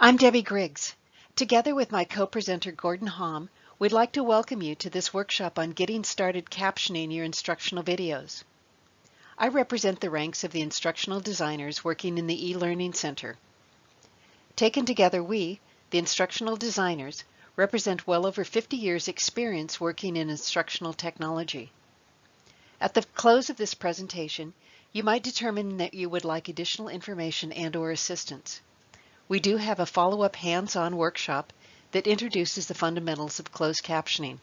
I'm Debbie Griggs. Together with my co-presenter Gordon Hom, we'd like to welcome you to this workshop on getting started captioning your instructional videos. I represent the ranks of the instructional designers working in the eLearning Center. Taken together, we, the instructional designers, represent well over 50 years' experience working in instructional technology. At the close of this presentation, you might determine that you would like additional information and/or assistance. We do have a follow-up hands-on workshop that introduces the fundamentals of closed captioning.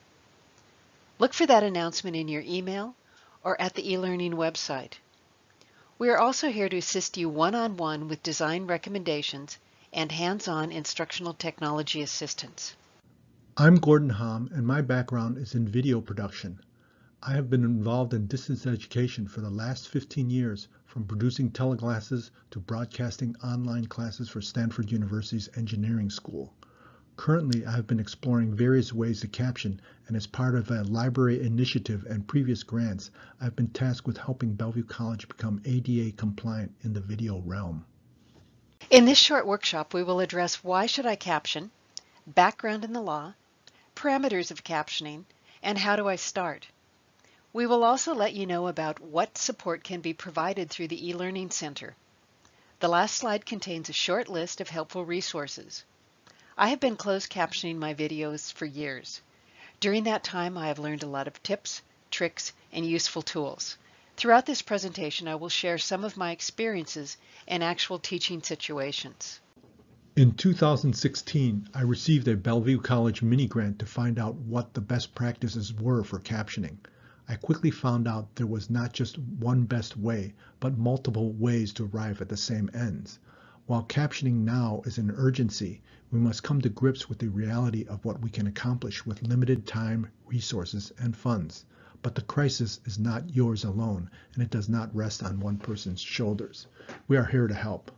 Look for that announcement in your email or at the eLearning website. We are also here to assist you one-on-one with design recommendations and hands-on instructional technology assistance. I'm Gordon Hom, and my background is in video production. I have been involved in distance education for the last 15 years, from producing teleclasses to broadcasting online classes for Stanford University's engineering school. Currently, I have been exploring various ways to caption, and as part of a library initiative and previous grants, I've been tasked with helping Bellevue College become ADA compliant in the video realm. In this short workshop, we will address why should I caption, background in the law, parameters of captioning, and how do I start. We will also let you know about what support can be provided through the eLearning Center. The last slide contains a short list of helpful resources. I have been closed captioning my videos for years. During that time, I have learned a lot of tips, tricks, and useful tools. Throughout this presentation, I will share some of my experiences and actual teaching situations. In 2016, I received a Bellevue College mini-grant to find out what the best practices were for captioning. I quickly found out there was not just one best way, but multiple ways to arrive at the same ends. While captioning now is an urgency, we must come to grips with the reality of what we can accomplish with limited time, resources, and funds. But the crisis is not yours alone, and it does not rest on one person's shoulders. We are here to help.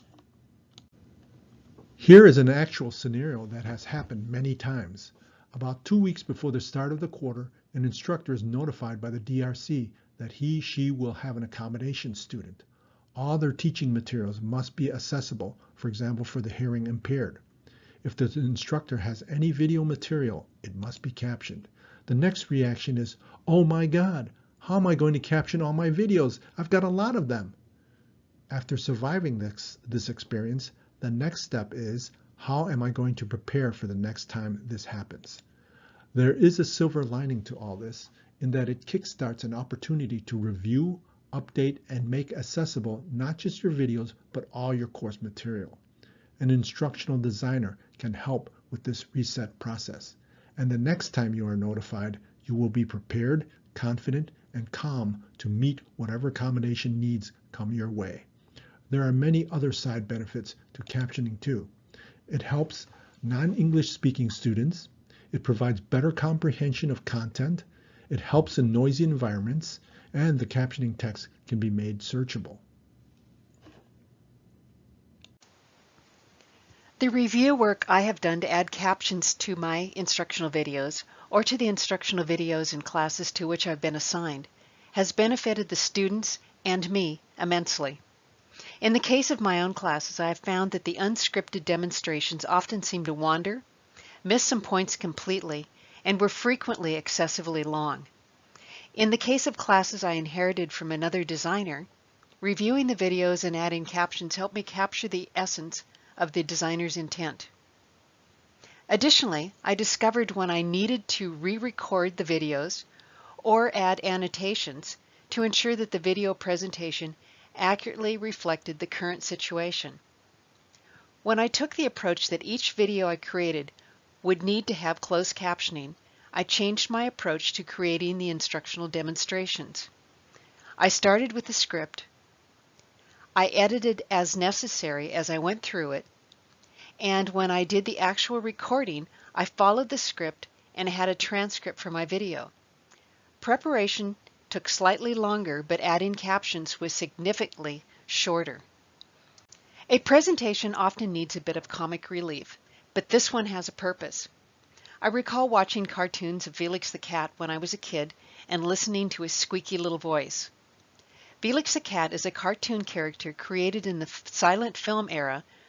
Here is an actual scenario that has happened many times. About 2 weeks before the start of the quarter, an instructor is notified by the DRC that she will have an accommodation student. All their teaching materials must be accessible, for example, for the hearing impaired. If the instructor has any video material, it must be captioned. The next reaction is, "Oh my God, how am I going to caption all my videos? I've got a lot of them." After surviving this experience, the next step is, how am I going to prepare for the next time this happens? There is a silver lining to all this, in that it kickstarts an opportunity to review, update, and make accessible not just your videos, but all your course material. An instructional designer can help with this reset process. And the next time you are notified, you will be prepared, confident, and calm to meet whatever accommodation needs come your way. There are many other side benefits to captioning too. It helps non-English speaking students. It provides better comprehension of content. It helps in noisy environments, and the captioning text can be made searchable. The review work I have done to add captions to my instructional videos or to the instructional videos in classes to which I've been assigned has benefited the students and me immensely. In the case of my own classes, I have found that the unscripted demonstrations often seem to wander, miss some points completely, and were frequently excessively long. In the case of classes I inherited from another designer, reviewing the videos and adding captions helped me capture the essence of the designer's intent. Additionally, I discovered when I needed to re-record the videos or add annotations to ensure that the video presentation accurately reflected the current situation. When I took the approach that each video I created would need to have closed captioning, I changed my approach to creating the instructional demonstrations. I started with the script. I edited as necessary as I went through it, and when I did the actual recording, I followed the script and had a transcript for my video. Preparation took slightly longer, but adding captions was significantly shorter. A presentation often needs a bit of comic relief, but this one has a purpose. I recall watching cartoons of Felix the Cat when I was a kid and listening to his squeaky little voice. Felix the Cat is a cartoon character created in the silent film era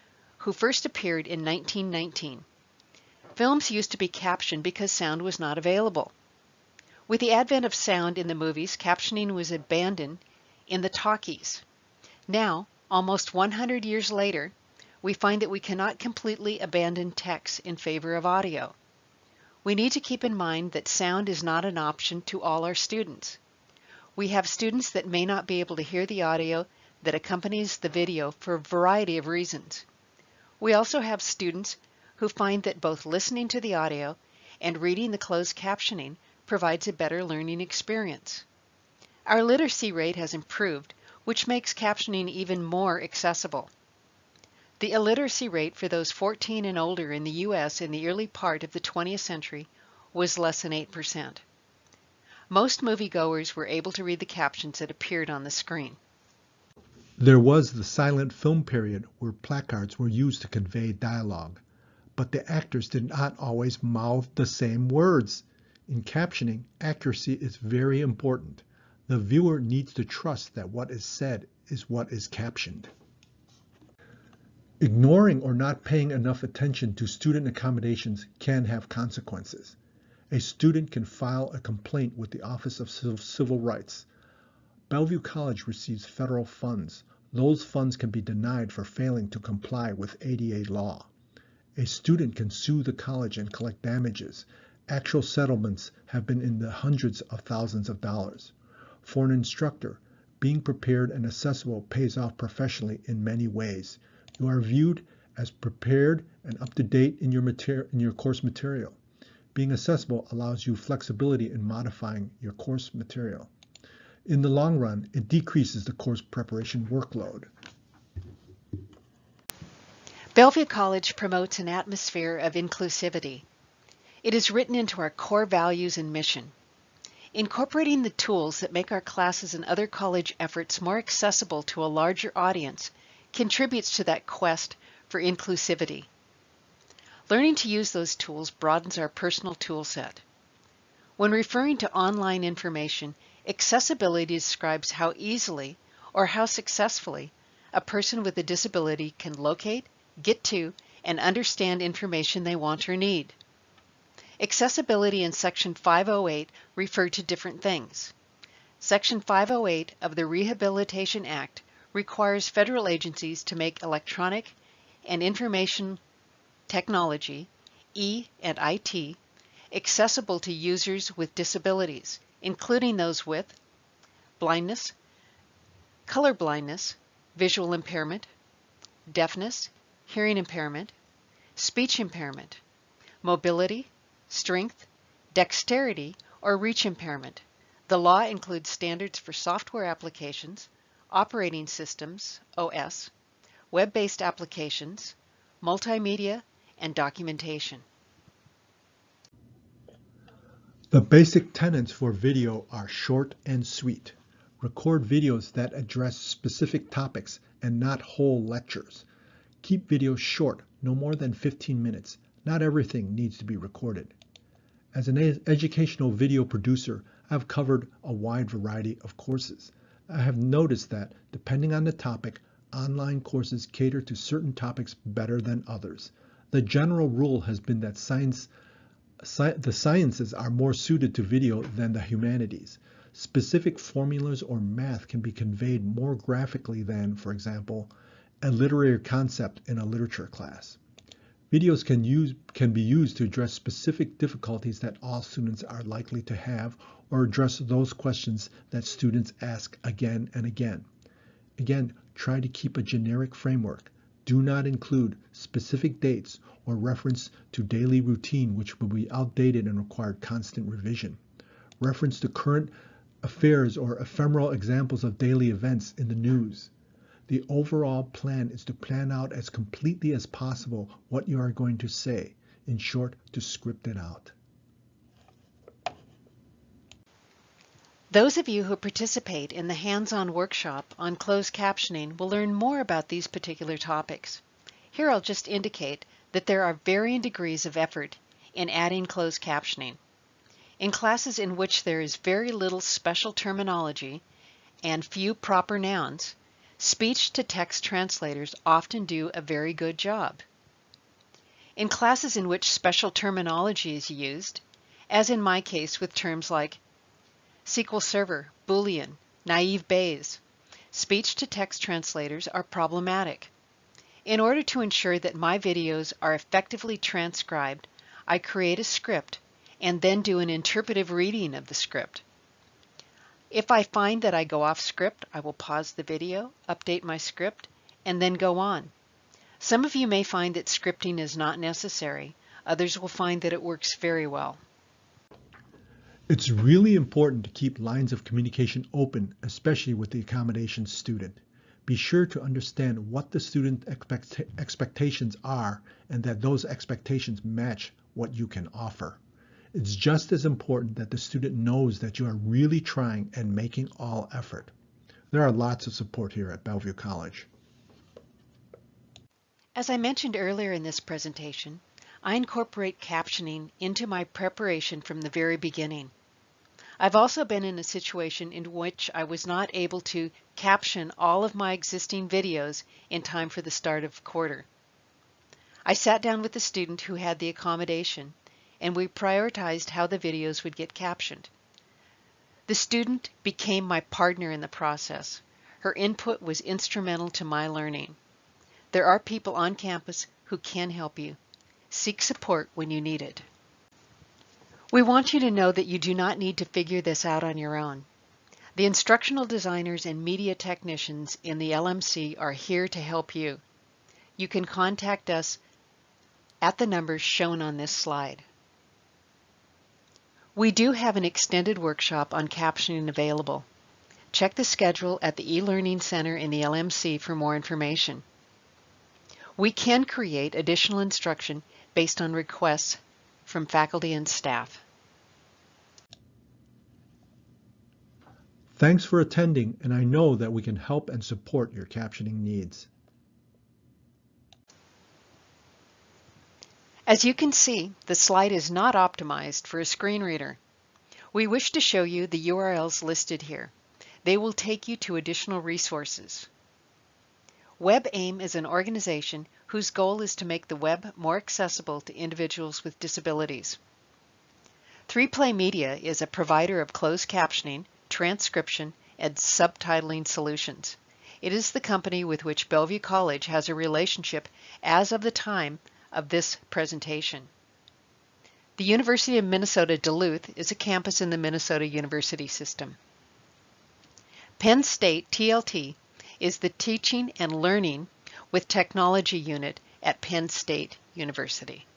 who first appeared in 1919. Films used to be captioned because sound was not available. With the advent of sound in the movies, captioning was abandoned in the talkies. Now, almost 100 years later, we find that we cannot completely abandon text in favor of audio. We need to keep in mind that sound is not an option to all our students. We have students that may not be able to hear the audio that accompanies the video for a variety of reasons. We also have students who find that both listening to the audio and reading the closed captioning provides a better learning experience. Our literacy rate has improved, which makes captioning even more accessible. The illiteracy rate for those 14 and older in the U.S. in the early part of the 20th century was less than 8%. Most moviegoers were able to read the captions that appeared on the screen. There was the silent film period where placards were used to convey dialogue, but the actors did not always mouth the same words. In captioning, accuracy is very important. The viewer needs to trust that what is said is what is captioned. Ignoring or not paying enough attention to student accommodations can have consequences. A student can file a complaint with the Office of Civil Rights. Bellevue College receives federal funds. Those funds can be denied for failing to comply with ADA law. A student can sue the college and collect damages. Actual settlements have been in the hundreds of thousands of dollars. For an instructor, being prepared and accessible pays off professionally in many ways. You are viewed as prepared and up to date in your course material. Being accessible allows you flexibility in modifying your course material. In the long run, it decreases the course preparation workload. Bellevue College promotes an atmosphere of inclusivity. It is written into our core values and mission. Incorporating the tools that make our classes and other college efforts more accessible to a larger audience contributes to that quest for inclusivity. Learning to use those tools broadens our personal tool set. When referring to online information, accessibility describes how easily or how successfully a person with a disability can locate, get to, and understand information they want or need. Accessibility in Section 508 refer to different things. Section 508 of the Rehabilitation Act requires federal agencies to make electronic and information technology, E and IT, accessible to users with disabilities, including those with blindness, color blindness, visual impairment, deafness, hearing impairment, speech impairment, mobility, strength, dexterity, or reach impairment. The law includes standards for software applications, operating systems, OS, web-based applications, multimedia, and documentation. The basic tenets for video are short and sweet. Record videos that address specific topics and not whole lectures. Keep videos short, no more than 15 minutes. Not everything needs to be recorded. As an educational video producer, I've covered a wide variety of courses. I have noticed that, depending on the topic, online courses cater to certain topics better than others. The general rule has been that the sciences are more suited to video than the humanities. Specific formulas or math can be conveyed more graphically than, for example, a literary concept in a literature class. Videos can be used to address specific difficulties that all students are likely to have, or address those questions that students ask again and again. Again, try to keep a generic framework. Do not include specific dates or reference to daily routine, which will be outdated and require constant revision. Reference to current affairs or ephemeral examples of daily events in the news. The overall plan is to plan out as completely as possible what you are going to say. In short, to script it out. Those of you who participate in the hands-on workshop on closed captioning will learn more about these particular topics. Here I'll just indicate that there are varying degrees of effort in adding closed captioning. In classes in which there is very little special terminology and few proper nouns, Speech-to-text translators often do a very good job. In classes in which special terminology is used, as in my case with terms like SQL Server, Boolean, naive Bayes, speech-to-text translators are problematic. In order to ensure that my videos are effectively transcribed, I create a script and then do an interpretive reading of the script. If I find that I go off script, I will pause the video, update my script, and then go on. Some of you may find that scripting is not necessary. Others will find that it works very well. It's really important to keep lines of communication open, especially with the accommodations student. Be sure to understand what the student expectations are and that those expectations match what you can offer. It's just as important that the student knows that you are really trying and making all effort. There are lots of support here at Bellevue College. As I mentioned earlier in this presentation, I incorporate captioning into my preparation from the very beginning. I've also been in a situation in which I was not able to caption all of my existing videos in time for the start of quarter. I sat down with the student who had the accommodation, and we prioritized how the videos would get captioned. The student became my partner in the process. Her input was instrumental to my learning. There are people on campus who can help you. Seek support when you need it. We want you to know that you do not need to figure this out on your own. The instructional designers and media technicians in the LMC are here to help you. You can contact us at the numbers shown on this slide. We do have an extended workshop on captioning available. Check the schedule at the eLearning Center in the LMC for more information. We can create additional instruction based on requests from faculty and staff. Thanks for attending, and I know that we can help and support your captioning needs. As you can see, the slide is not optimized for a screen reader. We wish to show you the URLs listed here. They will take you to additional resources. WebAIM is an organization whose goal is to make the web more accessible to individuals with disabilities. 3Play Media is a provider of closed captioning, transcription, and subtitling solutions. It is the company with which Bellevue College has a relationship as of the time of this presentation. The University of Minnesota Duluth is a campus in the Minnesota University System. Penn State TLT is the Teaching and Learning with Technology unit at Penn State University.